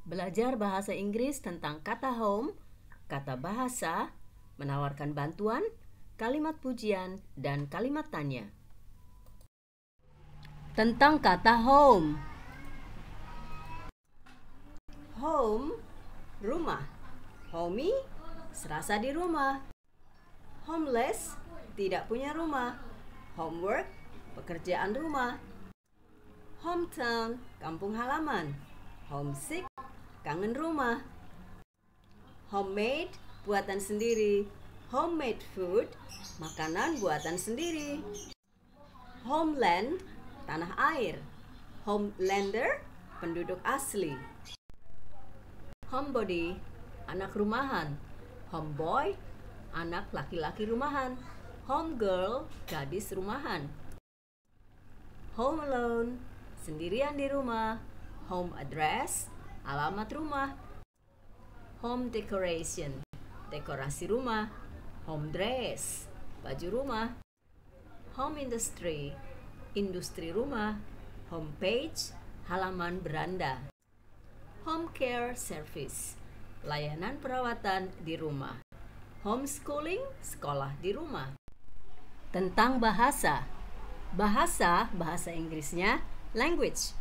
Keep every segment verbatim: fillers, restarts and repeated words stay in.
Belajar bahasa Inggris tentang kata home, kata bahasa, menawarkan bantuan, kalimat pujian, dan kalimat tanya. Tentang kata home. Home, rumah. Homey, serasa di rumah. Homeless, tidak punya rumah. Homework, pekerjaan rumah. Hometown, kampung halaman. Homesick, kangen rumah. Homemade, buatan sendiri. Homemade food, makanan buatan sendiri. Homeland, tanah air. Homelander, penduduk asli. Homebody, anak rumahan. Homeboy, anak laki-laki rumahan. Homegirl, gadis rumahan. Home alone, sendirian di rumah. Home address, alamat rumah. Home decoration, dekorasi rumah. Home dress, baju rumah. Home industry, industri rumah. Home page, halaman beranda. Home care service, layanan perawatan di rumah. Homeschooling, sekolah di rumah. Tentang bahasa. Bahasa, bahasa Inggrisnya language.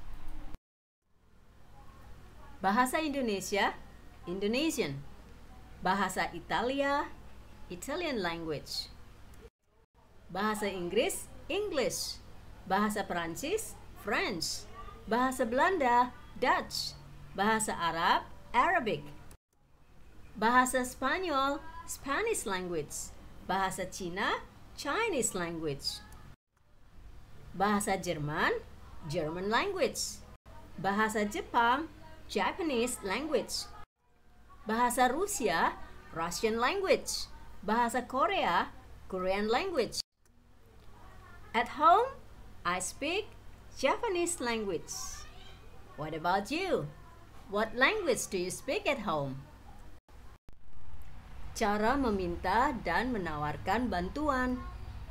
Bahasa Indonesia, Indonesian. Bahasa Italia, Italian language. Bahasa Inggris, English. Bahasa Perancis, French. Bahasa Belanda, Dutch. Bahasa Arab, Arabic. Bahasa Spanyol, Spanish language. Bahasa Cina, Chinese language. Bahasa Jerman, German language. Bahasa Jepang, Japanese language. Bahasa Rusia, Russian language. Bahasa Korea, Korean language. At home, I speak Japanese language. What about you? What language do you speak at home? Cara meminta dan menawarkan bantuan.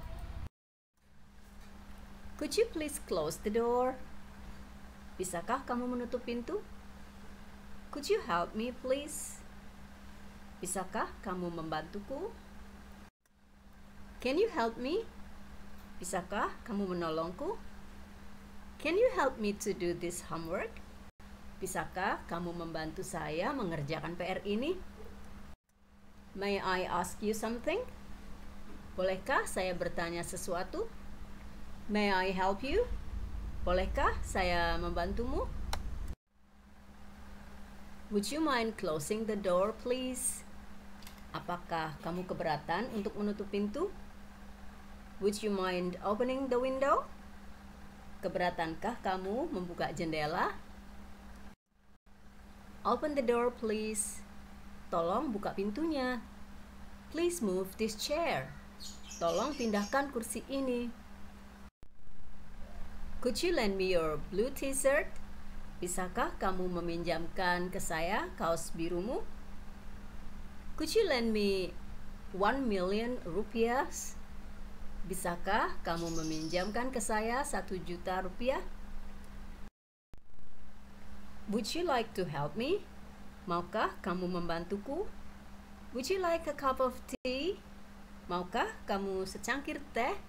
Could you please close the door? Bisakah kamu menutup pintu? Could you help me please? Bisakah kamu membantuku? Can you help me? Bisakah kamu menolongku? Can you help me to do this homework? Bisakah kamu membantu saya mengerjakan P R ini? May I ask you something? Bolehkah saya bertanya sesuatu? May I help you? Bolehkah saya membantumu? Would you mind closing the door, please? Apakah kamu keberatan untuk menutup pintu? Would you mind opening the window? Keberatankah kamu membuka jendela? Open the door, please. Tolong buka pintunya. Please move this chair. Tolong pindahkan kursi ini. Could you lend me your blue t-shirt? Bisakah kamu meminjamkan ke saya kaos birumu? Could you lend me one million rupiah? Bisakah kamu meminjamkan ke saya satu juta rupiah? Would you like to help me? Maukah kamu membantuku? Would you like a cup of tea? Maukah kamu secangkir teh?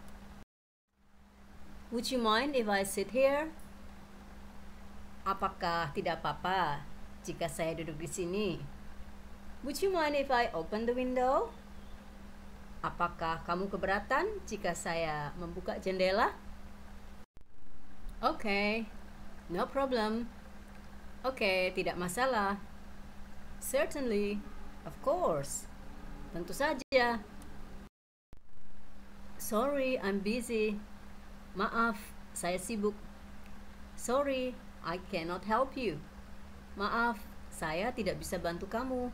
Would you mind if I sit here? Apakah tidak apa-apa jika saya duduk di sini? Would you mind if I open the window? Apakah kamu keberatan jika saya membuka jendela? Oke, okay, no problem. Oke, okay, tidak masalah. Certainly, of course. Tentu saja. Sorry, I'm busy. Maaf, saya sibuk. Sorry, I cannot help you. Maaf, saya tidak bisa bantu kamu.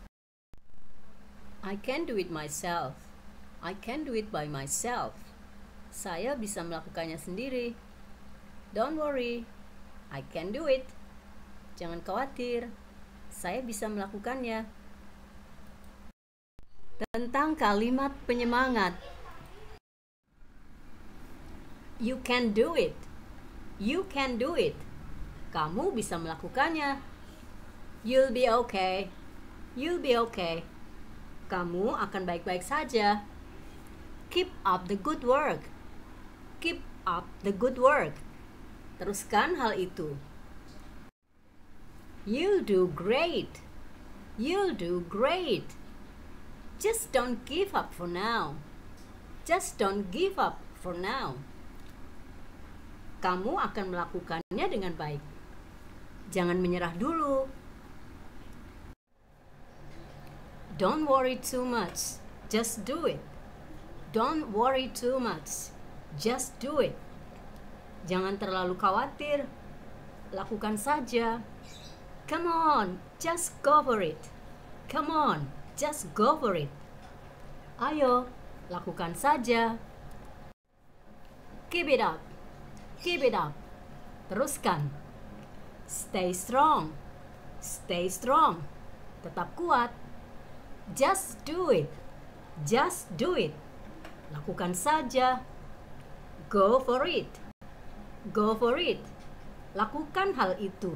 I can do it myself. I can do it by myself. Saya bisa melakukannya sendiri. Don't worry, I can do it. Jangan khawatir, saya bisa melakukannya. Tentang kalimat penyemangat. You can do it. You can do it. Kamu bisa melakukannya. You'll be okay. You'll be okay. Kamu akan baik-baik saja. Keep up the good work. Keep up the good work. Teruskan hal itu. You'll do great. You'll do great. Just don't give up for now. Just don't give up for now. Kamu akan melakukannya dengan baik. Jangan menyerah dulu. Don't worry too much. Just do it. Don't worry too much. Just do it. Jangan terlalu khawatir. Lakukan saja. Come on, just go for it. Come on, just go for it. Ayo, lakukan saja. Keep it up. Keep it up. Teruskan. Stay strong. Stay strong. Tetap kuat. Just do it. Just do it. Lakukan saja. Go for it. Go for it. Lakukan hal itu.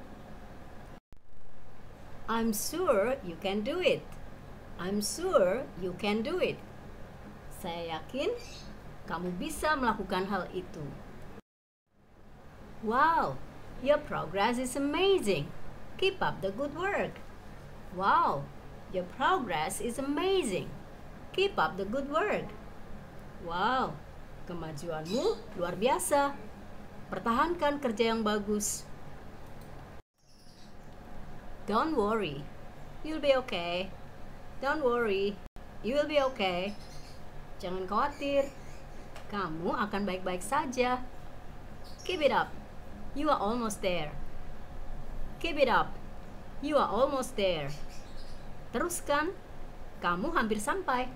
I'm sure you can do it. I'm sure you can do it. Saya yakin kamu bisa melakukan hal itu. Wow, your progress is amazing. Keep up the good work. Wow, your progress is amazing. Keep up the good work. Wow, kemajuanmu luar biasa. Pertahankan kerja yang bagus. Don't worry, you'll be okay. Don't worry, you will be okay. Jangan khawatir, kamu akan baik-baik saja. Keep it up, you are almost there. Keep it up, you are almost there. Teruskan, kamu hampir sampai.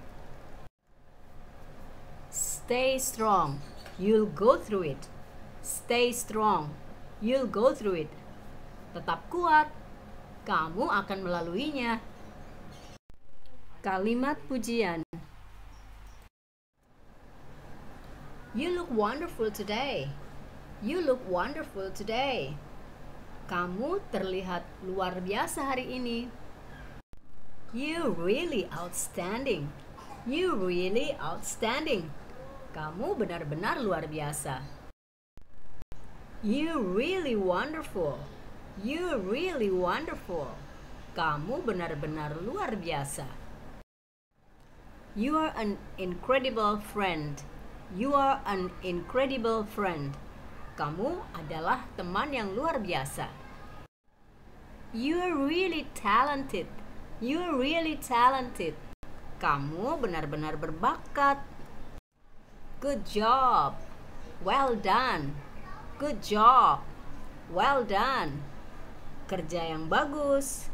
Stay strong, you'll go through it. Stay strong, you'll go through it. Tetap kuat, kamu akan melaluinya. Kalimat pujian. You look wonderful today. You look wonderful today. Kamu terlihat luar biasa hari ini. You really outstanding. You really outstanding. Kamu benar-benar luar biasa. You really wonderful. You really wonderful. Kamu benar-benar luar biasa. You are an incredible friend. You are an incredible friend. Kamu adalah teman yang luar biasa. You are really talented. You are really talented. Kamu benar-benar berbakat. Good job. Well done. Good job. Well done. Kerja yang bagus.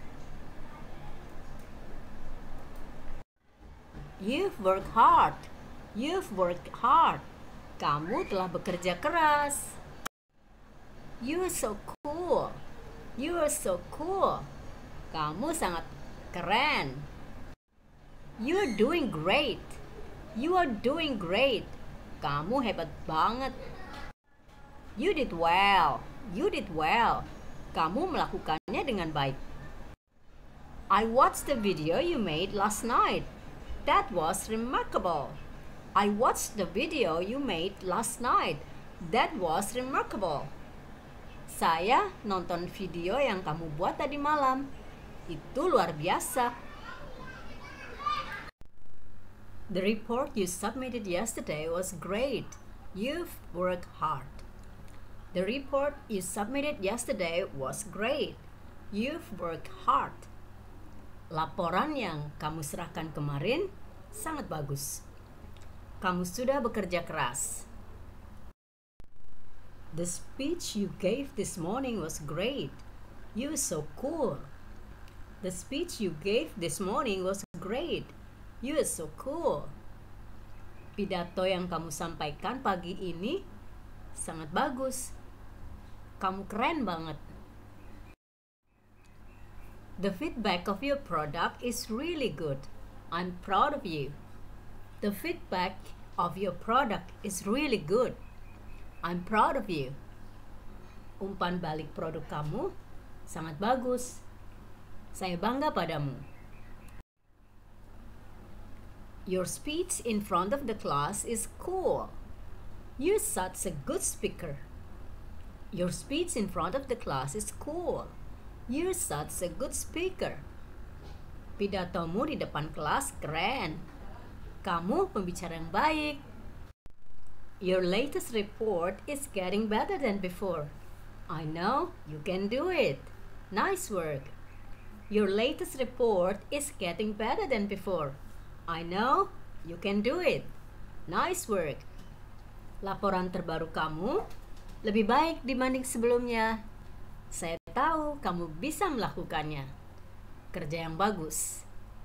You've worked hard. You've worked hard. Kamu telah bekerja keras. You are so cool. You are so cool. Kamu sangat keren. You are doing great. You are doing great. Kamu hebat banget. You did well. You did well. Kamu melakukannya dengan baik. I watched the video you made last night. That was remarkable. I watched the video you made last night. That was remarkable. Saya nonton video yang kamu buat tadi malam. Itu luar biasa. The report you submitted yesterday was great. You've worked hard. The report you submitted yesterday was great. You've worked hard. Laporan yang kamu serahkan kemarin sangat bagus. Kamu sudah bekerja keras. The speech you gave this morning was great. You were so cool. The speech you gave this morning was great. You were so cool. Pidato yang kamu sampaikan pagi ini sangat bagus. Kamu keren banget. The feedback of your product is really good. I'm proud of you. The feedback of your product is really good. I'm proud of you. Umpan balik produk kamu Sangat bagus. Saya bangga padamu. Your speech in front of the class is cool. You're such a good speaker. Your speech in front of the class is cool. You're such a good speaker. Pidatomu di depan kelas keren. Kamu pembicara yang baik. Your latest report is getting better than before. I know you can do it. Nice work. Your latest report is getting better than before. I know you can do it. Nice work. Laporan terbaru kamu lebih baik dibanding sebelumnya. Saya tahu kamu bisa melakukannya. Kerja yang bagus.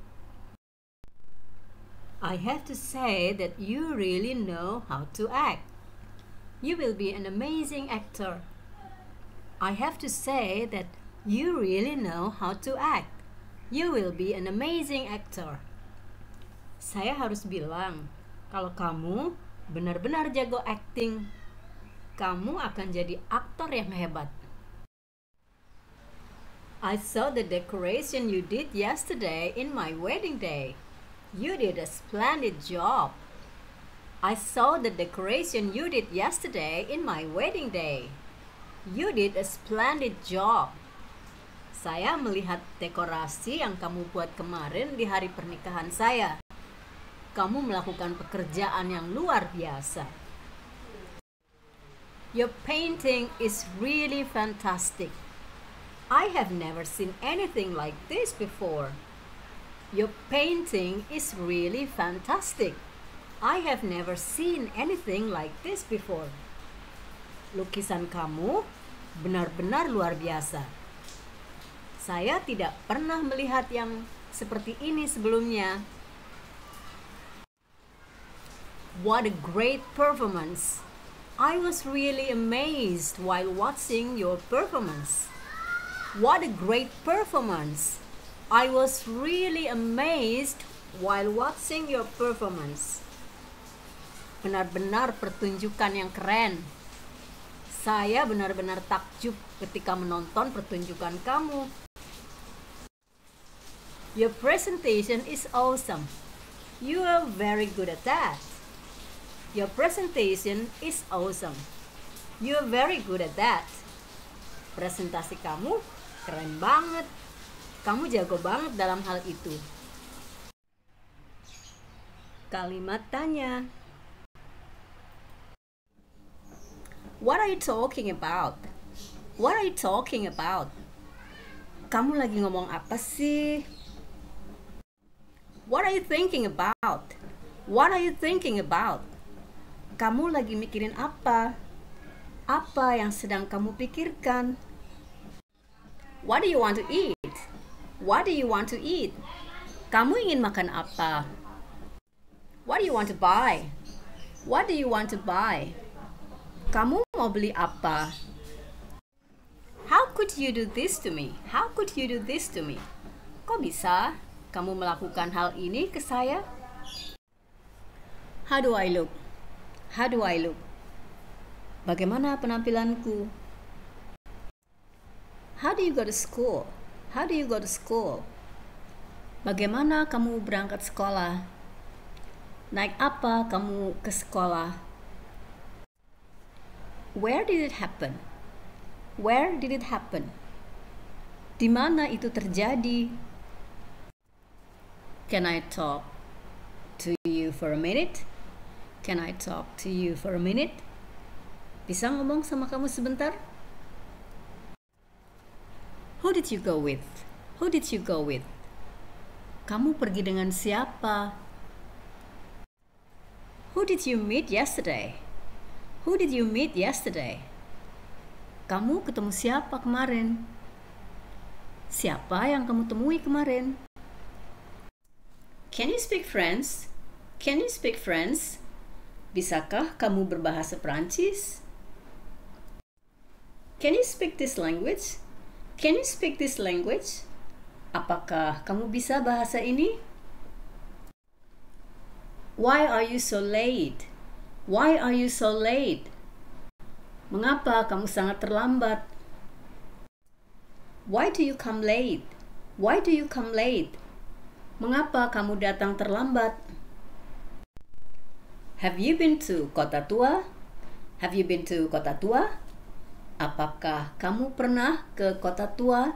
I have to say that you really know how to act. You will be an amazing actor. I have to say that you really know how to act. You will be an amazing actor. Saya harus bilang, kalau kamu benar-benar jago acting, kamu akan jadi aktor yang hebat. I saw the decoration you did yesterday in my wedding day. You did a splendid job. I saw the decoration you did yesterday in my wedding day. You did a splendid job. Saya melihat dekorasi yang kamu buat kemarin di hari pernikahan saya. Kamu melakukan pekerjaan yang luar biasa. Your painting is really fantastic. I have never seen anything like this before. Your painting is really fantastic. I have never seen anything like this before. Lukisan kamu benar-benar luar biasa. Saya tidak pernah melihat yang seperti ini sebelumnya. What a great performance! I was really amazed while watching your performance. What a great performance! I was really amazed while watching your performance. Benar-benar pertunjukan yang keren. Saya benar-benar takjub ketika menonton pertunjukan kamu. Your presentation is awesome. You are very good at that. Your presentation is awesome. You are very good at that. Presentasi kamu keren banget. Kamu jago banget dalam hal itu. Kalimat tanya. What are you talking about? What are you talking about? Kamu lagi ngomong apa sih? What are you thinking about? What are you thinking about? Kamu lagi mikirin apa? Apa yang sedang kamu pikirkan? What do you want to eat? What do you want to eat? Kamu ingin makan apa? What do you want to buy? What do you want to buy? Kamu mau beli apa? How could you do this to me? How could you do this to me? Kok bisa kamu melakukan hal ini ke saya? How do I look? How do I look? Bagaimana penampilanku? How do you go to school? How do you go to school? Bagaimana kamu berangkat sekolah? Naik apa kamu ke sekolah? Where did it happen? Where did it happen? Di mana itu terjadi? Can I talk to you for a minute? Can I talk to you for a minute? Bisa ngomong sama kamu sebentar? Who did you go with? Who did you go with? Kamu pergi dengan siapa? Who did you meet yesterday? Who did you meet yesterday? Kamu ketemu siapa kemarin? Siapa yang kamu temui kemarin? Can you speak French? Can you speak French? Bisakah kamu berbahasa Prancis? Can you speak this language? Can you speak this language? Apakah kamu bisa bahasa ini? Why are you so late? Why are you so late? Mengapa kamu sangat terlambat? Why do you come late? Why do you come late? Mengapa kamu datang terlambat? Have you been to Kota Tua? Have you been to Kota Tua? Apakah kamu pernah ke Kota Tua?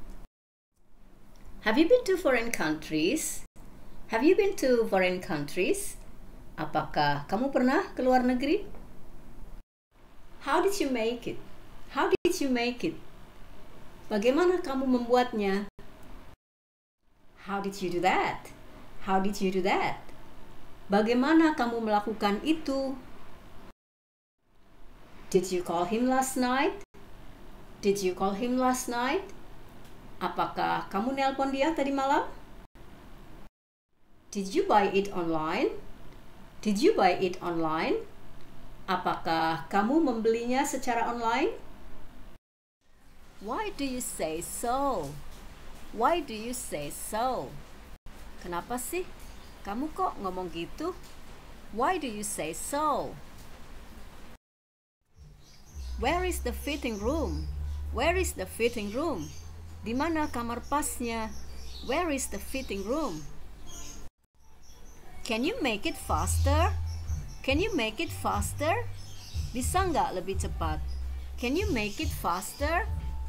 Have you been to foreign countries? Have you been to foreign countries? Apakah kamu pernah ke luar negeri? How did you make it? How did you make it? Bagaimana kamu membuatnya? How did you do that? How did you do that? Bagaimana kamu melakukan itu? Did you call him last night? Did you call him last night? Apakah kamu nelpon dia tadi malam? Did you buy it online? Did you buy it online? Apakah kamu membelinya secara online? Why do you say so? Why do you say so? Kenapa sih kamu kok ngomong gitu? Why do you say so? Where is the fitting room? Where is the fitting room? Di mana kamar pasnya? Where is the fitting room? Can you make it faster? Can you make it faster? Bisa nggak lebih cepat? Can you make it faster?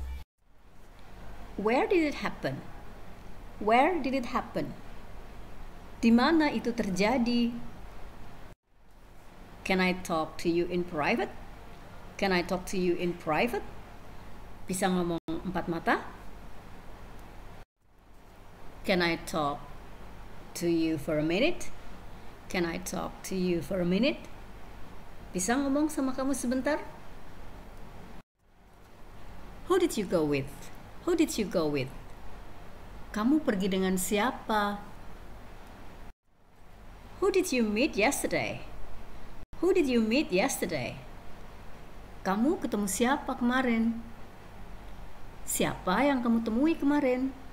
Where did it happen? Where did it happen? Di mana itu terjadi? Can I talk to you in private? Can I talk to you in private? Bisa ngomong empat mata? Can I talk to you for a minute? Can I talk to you for a minute? Bisa ngomong sama kamu sebentar? Who did you go with? Who did you go with? Kamu pergi dengan siapa? Who did you meet yesterday? Who did you meet yesterday? Kamu ketemu siapa kemarin? Siapa yang kamu temui kemarin?